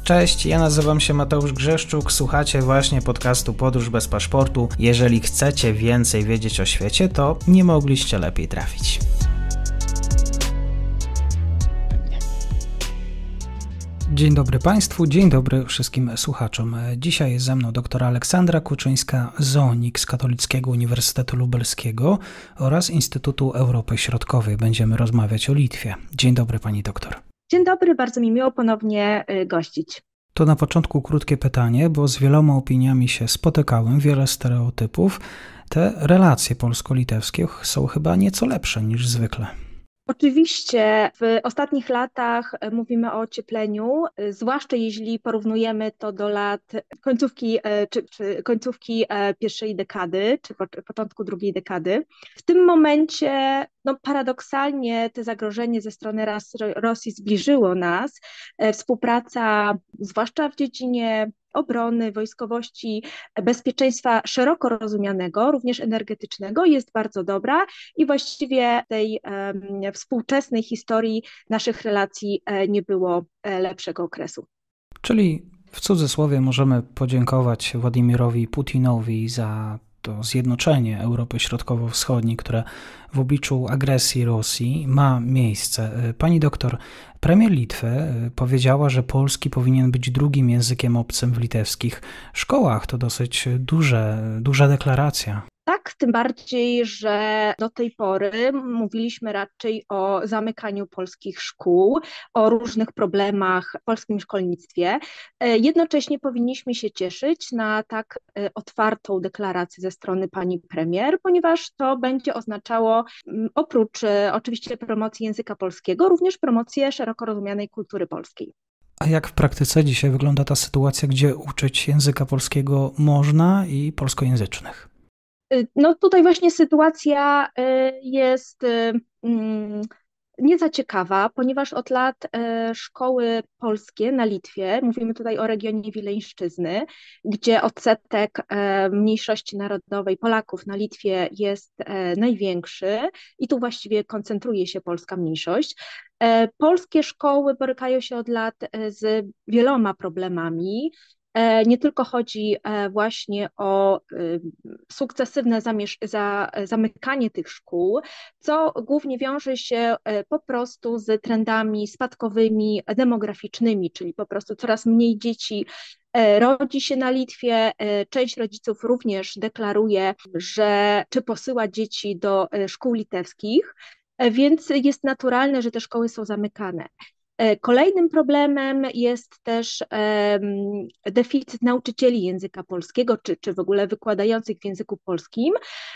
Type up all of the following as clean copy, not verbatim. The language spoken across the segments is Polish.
Cześć, ja nazywam się Mateusz Grzeszczuk, słuchacie właśnie podcastu Podróż bez paszportu. Jeżeli chcecie więcej wiedzieć o świecie, to nie mogliście lepiej trafić. Dzień dobry Państwu, dzień dobry wszystkim słuchaczom. Dzisiaj jest ze mną dr Aleksandra Kuczyńska-Zoonik z Katolickiego Uniwersytetu Lubelskiego oraz Instytutu Europy Środkowej. Będziemy rozmawiać o Litwie. Dzień dobry Pani doktor. Dzień dobry, bardzo mi miło ponownie gościć. To na początku krótkie pytanie, bo z wieloma opiniami się spotykałem, wiele stereotypów. Te relacje polsko-litewskie są chyba nieco lepsze niż zwykle. Oczywiście w ostatnich latach mówimy o ociepleniu, zwłaszcza jeśli porównujemy to do lat końcówki pierwszej dekady, czy początku drugiej dekady. W tym momencie paradoksalnie to zagrożenie ze strony Rosji zbliżyło nas. Współpraca, zwłaszcza w dziedzinie obrony, wojskowości, bezpieczeństwa szeroko rozumianego, również energetycznego, jest bardzo dobra i właściwie w tej współczesnej historii naszych relacji nie było lepszego okresu. Czyli w cudzysłowie możemy podziękować Władimirowi Putinowi za to zjednoczenie Europy Środkowo-Wschodniej, które w obliczu agresji Rosji ma miejsce. Pani doktor, premier Litwy powiedziała, że polski powinien być drugim językiem obcym w litewskich szkołach. To dosyć duża deklaracja. Tak, tym bardziej, że do tej pory mówiliśmy raczej o zamykaniu polskich szkół, o różnych problemach w polskim szkolnictwie. Jednocześnie powinniśmy się cieszyć na tak otwartą deklarację ze strony pani premier, ponieważ to będzie oznaczało oprócz oczywiście promocji języka polskiego, również promocję szeroko rozumianej kultury polskiej. A jak w praktyce dzisiaj wygląda ta sytuacja, gdzie uczyć języka polskiego można i polskojęzycznych? Tutaj właśnie sytuacja jest nie za ciekawa, ponieważ od lat szkoły polskie na Litwie, mówimy tutaj o regionie Wileńszczyzny, gdzie odsetek mniejszości narodowej Polaków na Litwie jest największy i tu właściwie koncentruje się polska mniejszość. Polskie szkoły borykają się od lat z wieloma problemami. Nie tylko chodzi właśnie o sukcesywne zamykanie tych szkół, co głównie wiąże się po prostu z trendami spadkowymi, demograficznymi, czyli po prostu coraz mniej dzieci rodzi się na Litwie. Część rodziców również deklaruje, że czy posyła dzieci do szkół litewskich, więc jest naturalne, że te szkoły są zamykane. Kolejnym problemem jest też deficyt nauczycieli języka polskiego, czy w ogóle wykładających w języku polskim,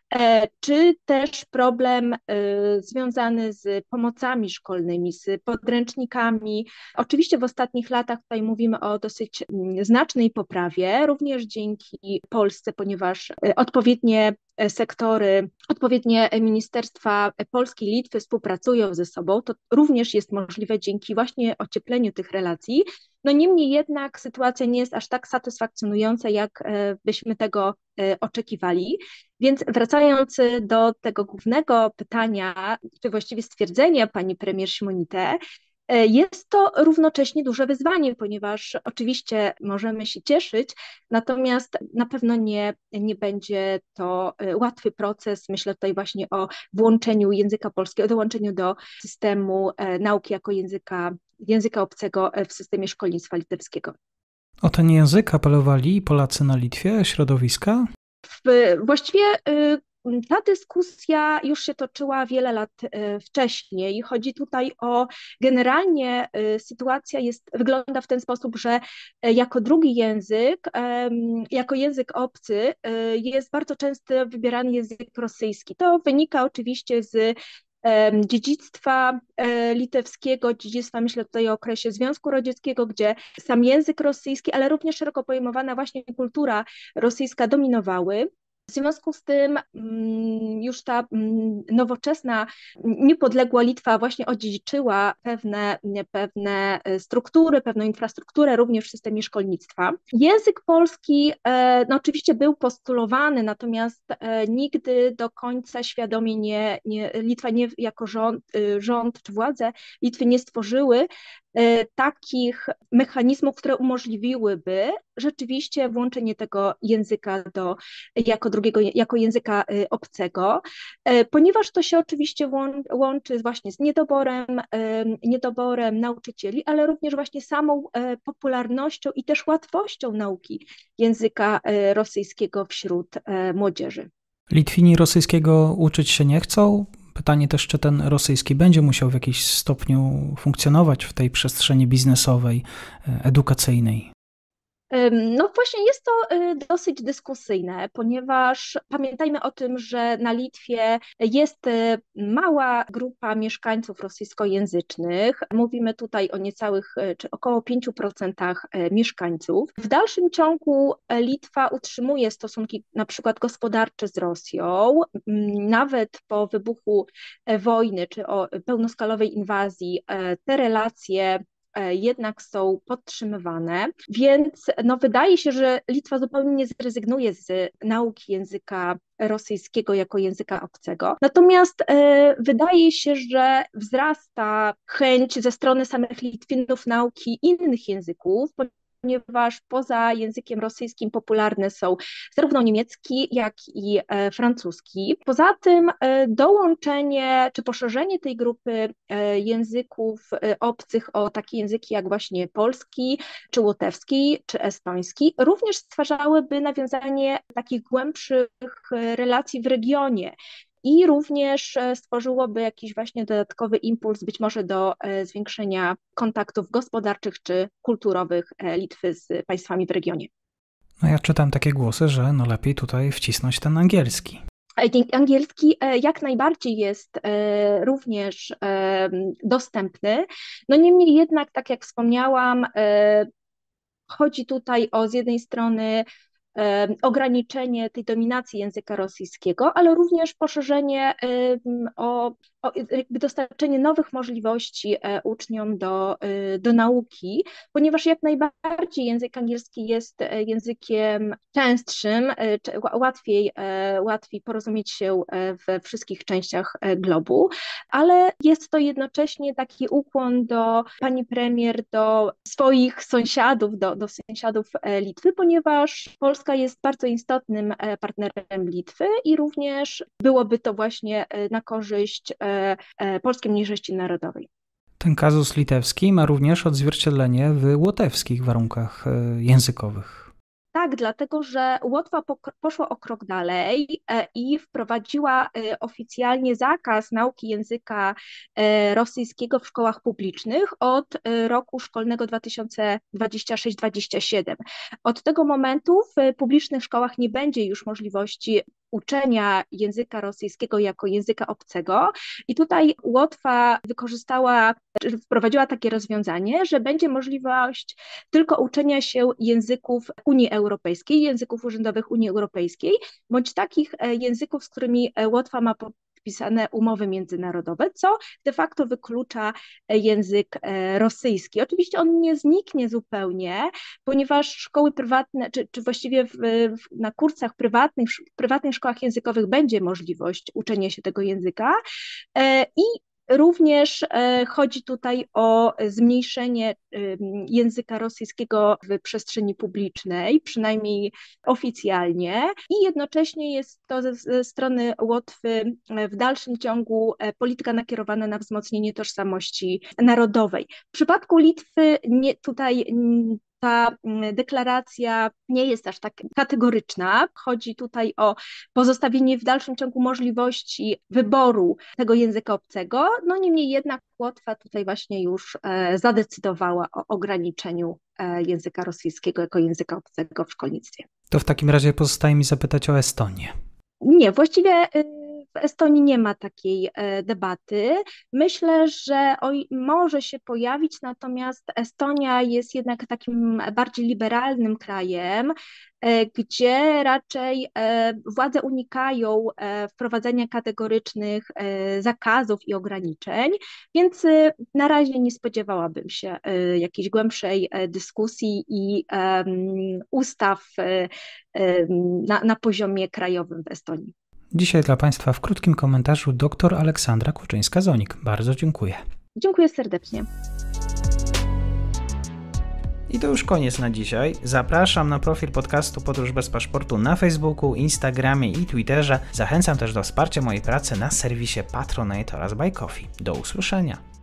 czy też problem związany z pomocami szkolnymi, z podręcznikami. Oczywiście w ostatnich latach tutaj mówimy o dosyć znacznej poprawie, również dzięki Polsce, ponieważ odpowiednie sektory, odpowiednie ministerstwa Polski i Litwy współpracują ze sobą, to również jest możliwe dzięki właśnie ociepleniu tych relacji. Niemniej jednak sytuacja nie jest aż tak satysfakcjonująca, jak byśmy tego oczekiwali. Więc wracając do tego głównego pytania, czy właściwie stwierdzenia pani premier Simonite, jest to równocześnie duże wyzwanie, ponieważ oczywiście możemy się cieszyć, natomiast na pewno nie będzie to łatwy proces. Myślę tutaj właśnie o włączeniu języka polskiego, dołączeniu do systemu nauki jako języka obcego w systemie szkolnictwa litewskiego. O ten język apelowali Polacy na Litwie, środowiska? Właściwie ta dyskusja już się toczyła wiele lat wcześniej. Chodzi tutaj o generalnie sytuacja wygląda w ten sposób, że jako drugi język, jako język obcy jest bardzo często wybierany język rosyjski. To wynika oczywiście z dziedzictwa litewskiego, dziedzictwa, myślę tutaj o okresie Związku Radzieckiego, gdzie sam język rosyjski, ale również szeroko pojmowana właśnie kultura rosyjska dominowały. W związku z tym już ta nowoczesna, niepodległa Litwa właśnie odziedziczyła pewne struktury, pewną infrastrukturę również w systemie szkolnictwa. Język polski oczywiście był postulowany, natomiast nigdy do końca świadomie Litwa jako rząd czy władze Litwy nie stworzyły takich mechanizmów, które umożliwiłyby rzeczywiście włączenie tego języka jako języka obcego, ponieważ to się oczywiście łączy właśnie z niedoborem nauczycieli, ale również właśnie samą popularnością i też łatwością nauki języka rosyjskiego wśród młodzieży. Litwini rosyjskiego uczyć się nie chcą. Pytanie też, czy ten rosyjski będzie musiał w jakimś stopniu funkcjonować w tej przestrzeni biznesowej, edukacyjnej. No właśnie jest to dosyć dyskusyjne, ponieważ pamiętajmy o tym, że na Litwie jest mała grupa mieszkańców rosyjskojęzycznych. Mówimy tutaj o niecałych, czy około 5% mieszkańców. W dalszym ciągu Litwa utrzymuje stosunki na przykład gospodarcze z Rosją. Nawet po wybuchu wojny, czy o pełnoskalowej inwazji, te relacje jednak są podtrzymywane, więc no, wydaje się, że Litwa zupełnie nie zrezygnuje z nauki języka rosyjskiego jako języka obcego. Natomiast wydaje się, że wzrasta chęć ze strony samych Litwinów nauki innych języków, ponieważ poza językiem rosyjskim popularne są zarówno niemiecki, jak i francuski. Poza tym dołączenie czy poszerzenie tej grupy języków obcych o takie języki jak właśnie polski, czy łotewski, czy estoński również stwarzałyby nawiązanie takich głębszych relacji w regionie. I również stworzyłoby jakiś właśnie dodatkowy impuls, być może do zwiększenia kontaktów gospodarczych czy kulturowych Litwy z państwami w regionie. No ja czytam takie głosy, że no lepiej tutaj wcisnąć ten angielski. Angielski jak najbardziej jest również dostępny. No niemniej jednak, tak jak wspomniałam, chodzi tutaj o z jednej strony ograniczenie tej dominacji języka rosyjskiego, ale również poszerzenie o jakby dostarczenie nowych możliwości uczniom do nauki, ponieważ jak najbardziej język angielski jest językiem częstszym, łatwiej porozumieć się we wszystkich częściach globu, ale jest to jednocześnie taki ukłon do pani premier, do swoich sąsiadów, do sąsiadów Litwy, ponieważ Polska jest bardzo istotnym partnerem Litwy i również byłoby to właśnie na korzyść polskiej mniejszości narodowej. Ten kazus litewski ma również odzwierciedlenie w łotewskich warunkach językowych. Tak, dlatego że Łotwa poszła o krok dalej i wprowadziła oficjalnie zakaz nauki języka rosyjskiego w szkołach publicznych od roku szkolnego 2026-27. Od tego momentu w publicznych szkołach nie będzie już możliwości uczenia języka rosyjskiego jako języka obcego i tutaj Łotwa wprowadziła takie rozwiązanie, że będzie możliwość tylko uczenia się języków Unii Europejskiej, języków urzędowych Unii Europejskiej, bądź takich języków, z którymi Łotwa ma podpisane umowy międzynarodowe, co de facto wyklucza język rosyjski. Oczywiście on nie zniknie zupełnie, ponieważ szkoły prywatne, czy właściwie na kursach prywatnych, w prywatnych szkołach językowych będzie możliwość uczenia się tego języka i również chodzi tutaj o zmniejszenie języka rosyjskiego w przestrzeni publicznej, przynajmniej oficjalnie, i jednocześnie jest to ze strony Łotwy w dalszym ciągu polityka nakierowana na wzmocnienie tożsamości narodowej. W przypadku Litwy ta deklaracja nie jest aż tak kategoryczna. Chodzi tutaj o pozostawienie w dalszym ciągu możliwości wyboru tego języka obcego. No niemniej jednak Łotwa tutaj właśnie już zadecydowała o ograniczeniu języka rosyjskiego jako języka obcego w szkolnictwie. To w takim razie pozostaje mi zapytać o Estonię. Nie, właściwie w Estonii nie ma takiej debaty. Myślę, że może się pojawić, natomiast Estonia jest jednak takim bardziej liberalnym krajem, gdzie raczej władze unikają wprowadzenia kategorycznych zakazów i ograniczeń, więc na razie nie spodziewałabym się jakiejś głębszej dyskusji i ustaw na poziomie krajowym w Estonii. Dzisiaj dla Państwa w krótkim komentarzu dr Aleksandra Kuczyńska-Zonik. Bardzo dziękuję. Dziękuję serdecznie. I to już koniec na dzisiaj. Zapraszam na profil podcastu Podróż bez paszportu na Facebooku, Instagramie i Twitterze. Zachęcam też do wsparcia mojej pracy na serwisie Patronite oraz Buy Coffee. Do usłyszenia.